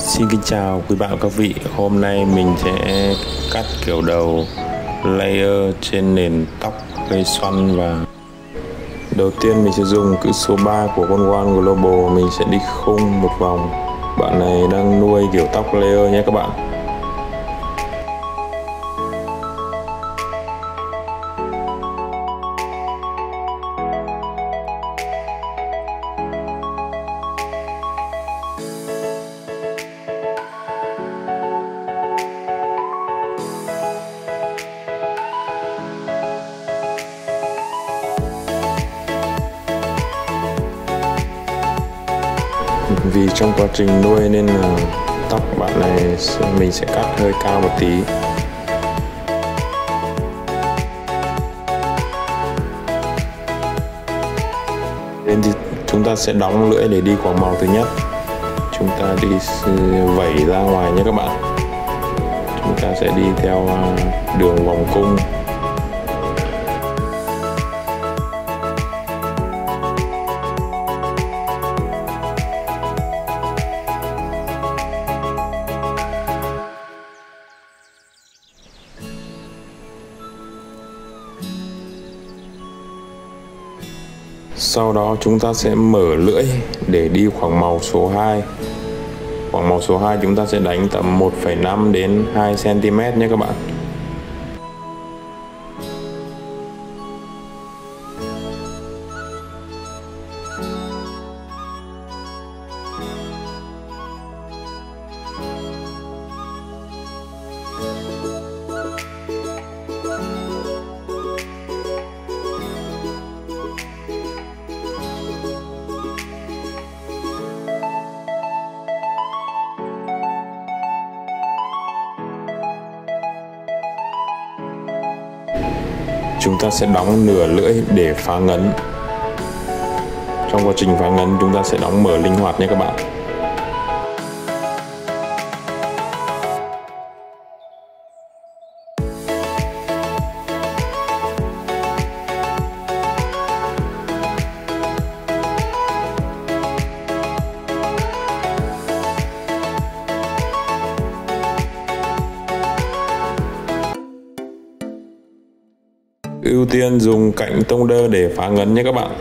Xin kính chào quý bạn và các vị. Hôm nay mình sẽ cắt kiểu đầu layer trên nền tóc gây xoăn. Và đầu tiên mình sẽ dùng cữ số 3 của con One Global. Mình sẽ đi khung một vòng. Bạn này đang nuôi kiểu tóc layer nhé các bạn. Vì trong quá trình nuôi nên là tóc bạn này mình sẽ cắt hơi cao một tí. Nên thì chúng ta sẽ đóng lưỡi để đi khoảng màu thứ nhất. Chúng ta đi vẩy ra ngoài nhé các bạn. Chúng ta sẽ đi theo đường vòng cung. Sau đó chúng ta sẽ mở lưỡi để đi khoảng màu số 2. Khoảng màu số 2 chúng ta sẽ đánh tầm 1,5 đến 2 cm nhé các bạn. Chúng ta sẽ đóng nửa lưỡi để phá ngấn. Trong quá trình phá ngấn chúng ta sẽ đóng mở linh hoạt nhé các bạn. Ưu tiên dùng cạnh tông đơ để phá ngấn nhé các bạn.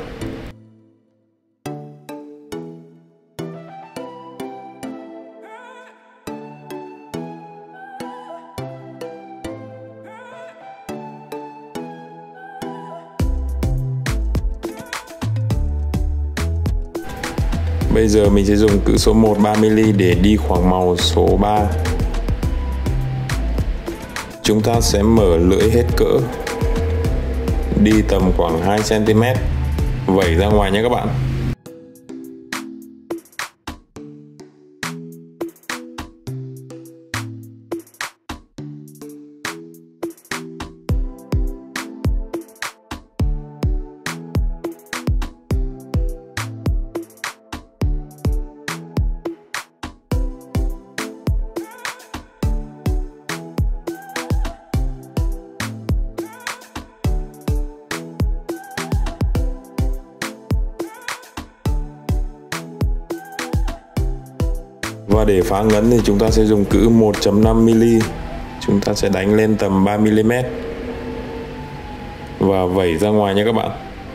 Bây giờ mình sẽ dùng cữ số 1 3mm để đi khoảng màu số 3. Chúng ta sẽ mở lưỡi hết cỡ, đi tầm khoảng 2 cm, vẩy ra ngoài nhé các bạn. Và để phá ngấn thì chúng ta sẽ dùng cữ 1.5mm. Chúng ta sẽ đánh lên tầm 3mm và vẩy ra ngoài nhé các bạn.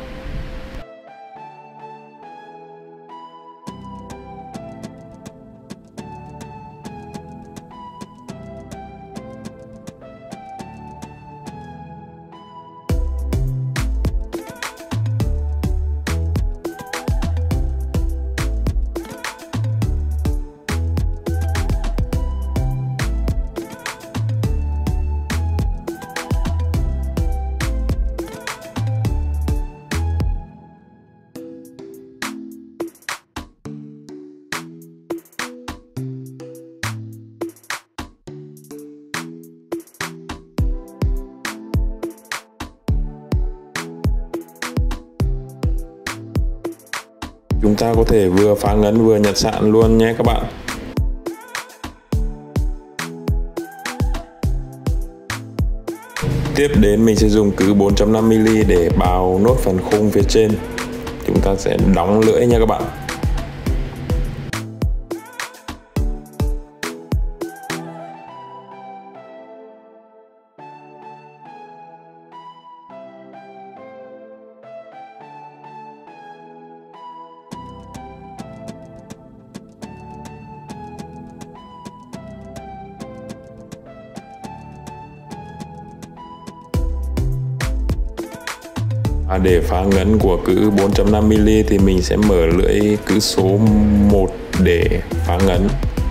Chúng ta có thể vừa phá ngấn vừa nhặt sạn luôn nhé các bạn. Tiếp đến mình sẽ dùng cữ 4.5mm để bào nốt phần khung phía trên. Chúng ta sẽ đóng lưỡi nha các bạn. Để phá ngấn của cữ 4.5mm thì mình sẽ mở lưỡi cữ số 1 để phá ngấn.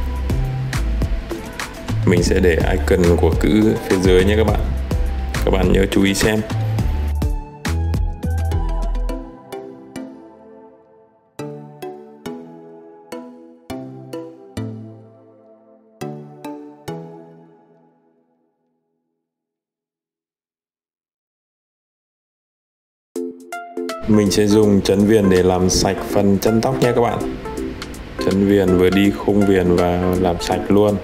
Mình sẽ để icon của cữ phía dưới nhé các bạn. Các bạn nhớ chú ý xem. Mình sẽ dùng chấn viền để làm sạch phần chân tóc nhé các bạn. Chấn viền vừa đi khung viền và làm sạch luôn.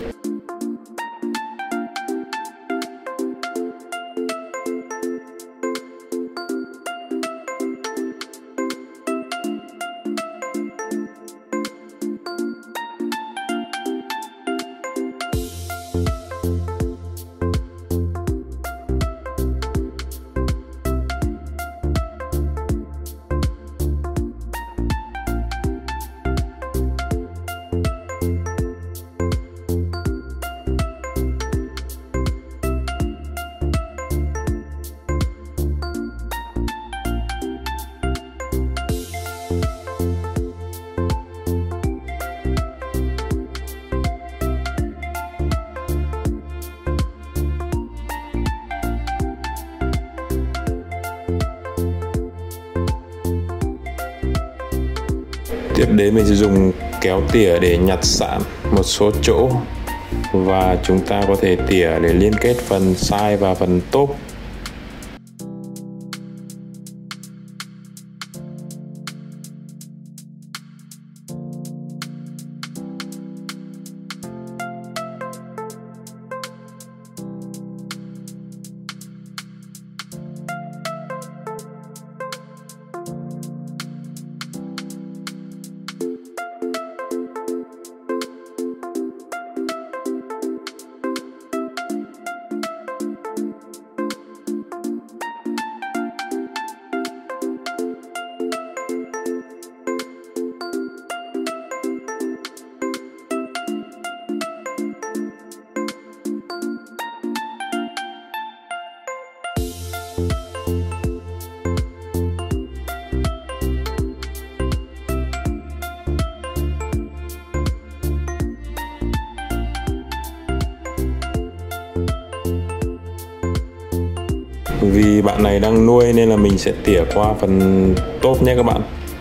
Tiếp đến mình sẽ dùng kéo tỉa để nhặt sạn một số chỗ, và chúng ta có thể tỉa để liên kết phần side và phần top. Vì bạn này đang nuôi nên là mình sẽ tỉa qua phần top nhé các bạn.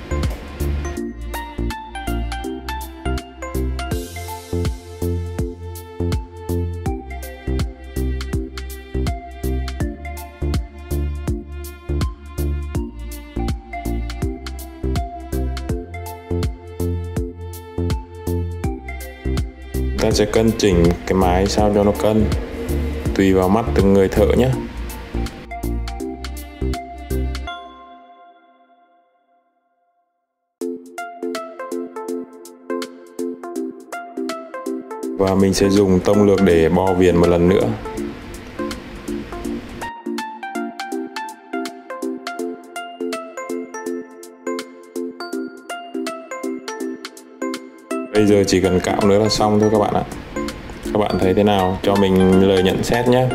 Ta sẽ cân chỉnh cái mái sao cho nó cân, tùy vào mắt từng người thợ nhé. Và mình sẽ dùng tông lược để bo viền một lần nữa. Bây giờ chỉ cần cạo nữa là xong thôi các bạn ạ. Các bạn thấy thế nào? Cho mình lời nhận xét nhé.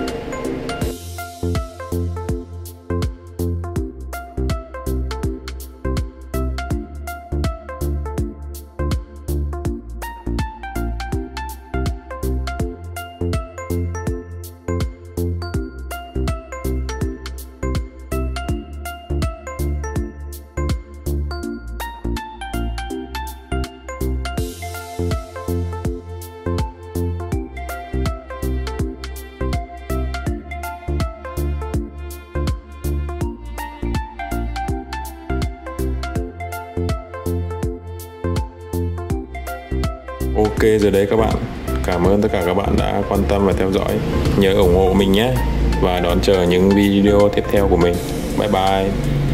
Ok rồi đấy các bạn. Cảm ơn tất cả các bạn đã quan tâm và theo dõi. Nhớ ủng hộ mình nhé, và đón chờ những video tiếp theo của mình. Bye bye.